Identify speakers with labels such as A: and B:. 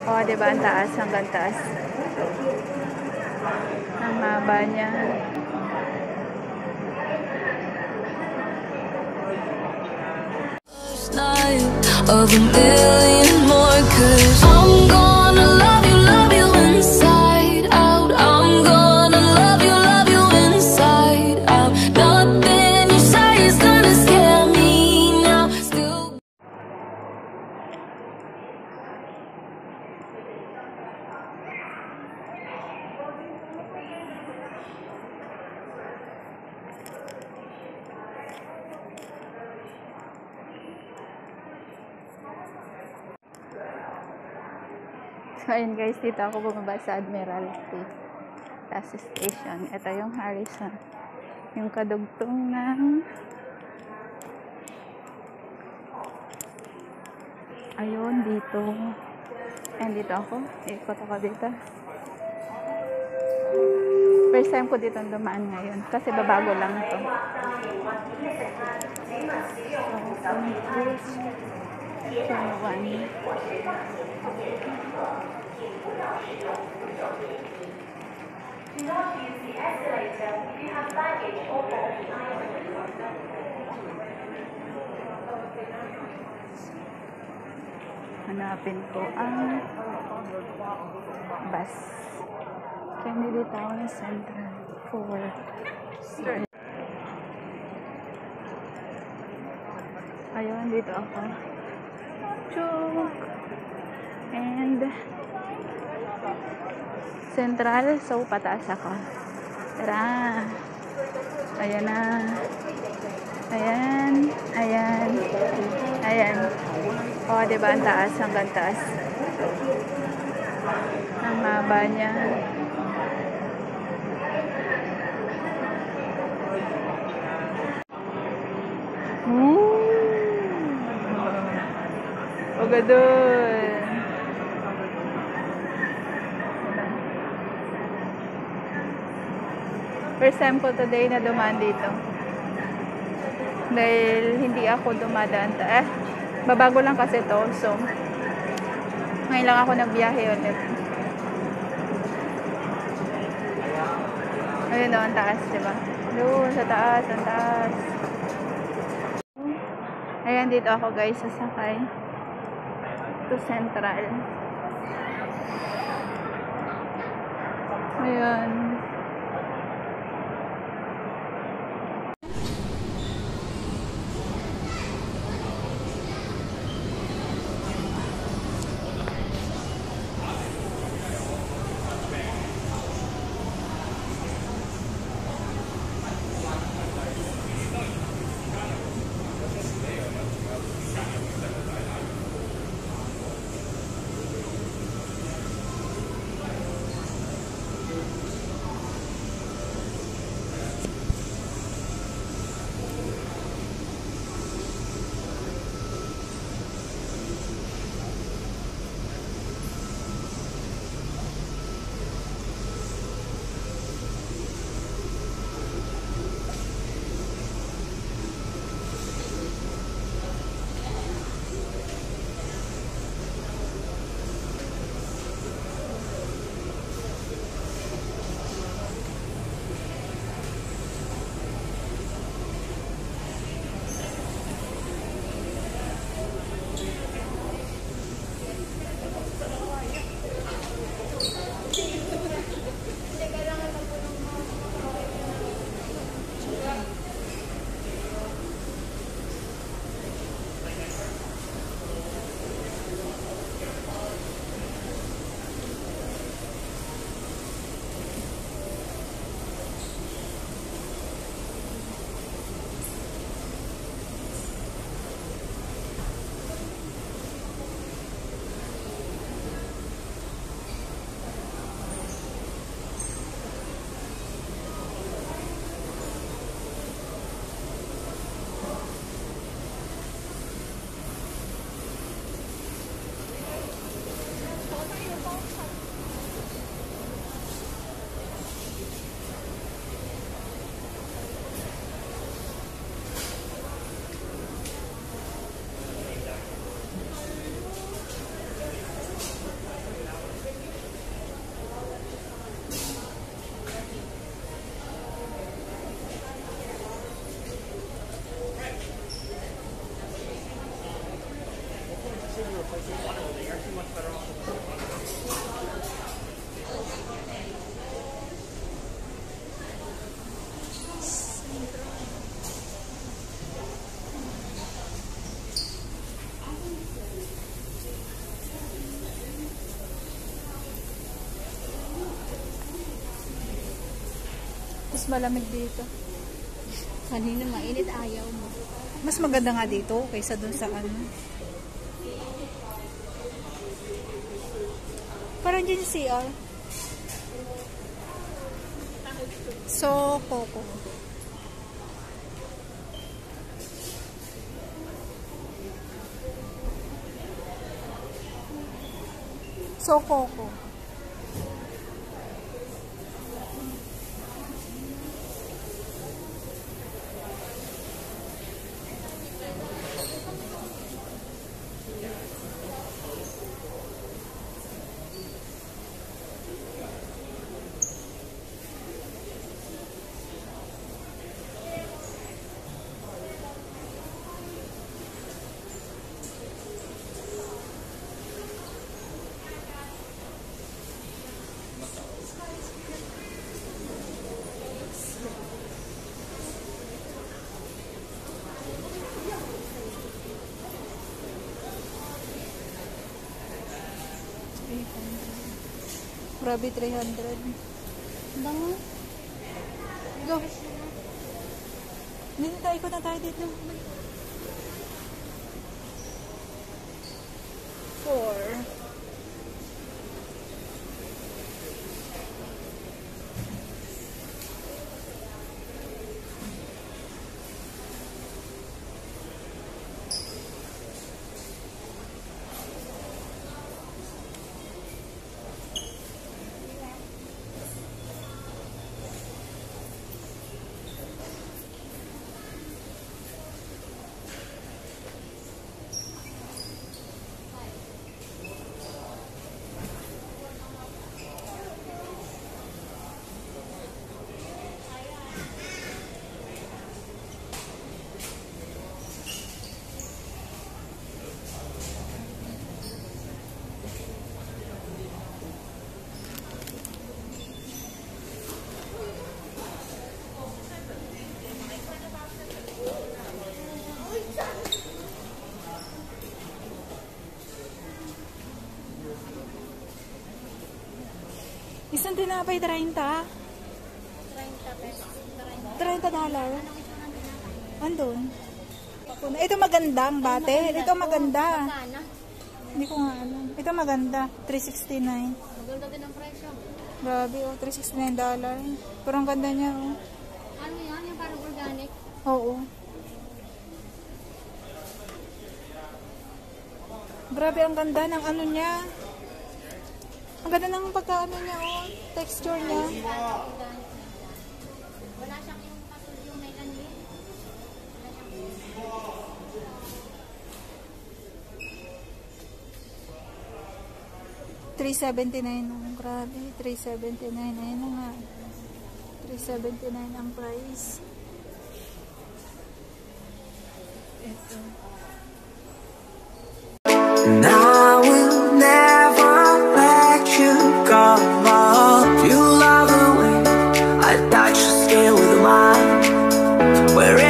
A: Oh, diba? Ang taas, hanggang taas. Ang haba niya. Of a million more, 'cause I'm gonna love you inside out. I'm gonna love you inside out. Nothing you say is gonna scare me now. Still. So, ayun guys, dito ako bumaba sa Admiralty bus station. Ito yung Harrison. Yung kadugtong ng ayun, dito. And dito ako. Ikot ako dito. First time ko dito dumaan ngayon. Kasi babago lang ito. Hanapin ko ang bus. Kennedy Town Central 4. Ayun, dito ako. Chuk! And Central, so pataas ako. Tara! Ayan na. Ayan. Ayan. Ayan. O, diba? Ang taas, hanggang taas. Ang haba niya. O, gadun. First time ko today na dumaan dito. Dahil hindi ako dumadaan. Babago lang kasi to. So, ngayon lang ako nagbiyahe ulit. Ayun o, ang taas, diba? Doon, sa taas, ang taas. Ayan, dito ako guys, sasakay to Central. Ayan.
B: Mas malamig dito.
C: Kanina mainit, ayaw mo.
B: Mas maganda nga dito kaysa dun sa ano. Parang dyan si CR. So, Coco. So, Coco. Grabe, 300.
C: Bango.
B: Go. Dito tayo, ikot na tayo dito. 4. Isang tinapay, 30?
C: 30 pesos.
B: 30 dollar. Andun. Ito magandang bate. Ito maganda.
C: Sana.
B: Hindi ko nga alam. Ito maganda. 369.
C: Maganda din ang presyo.
B: Grabe, oh. $369 dollar. Pero ang ganda niya, oh.
C: Ano yan? Yung parang organic?
B: Oo. Grabe, ang ganda ng ano niya. Ang ganda ng pagkaano niya, oh. Texture niya.
C: Wala siyang yung kasul yung may kanli.
B: $379. Oh. Grabe, $379. Ayun na nga. $379 ang price. Ito.
D: And I will never let you go. You love the way I touch your skin with mine. Where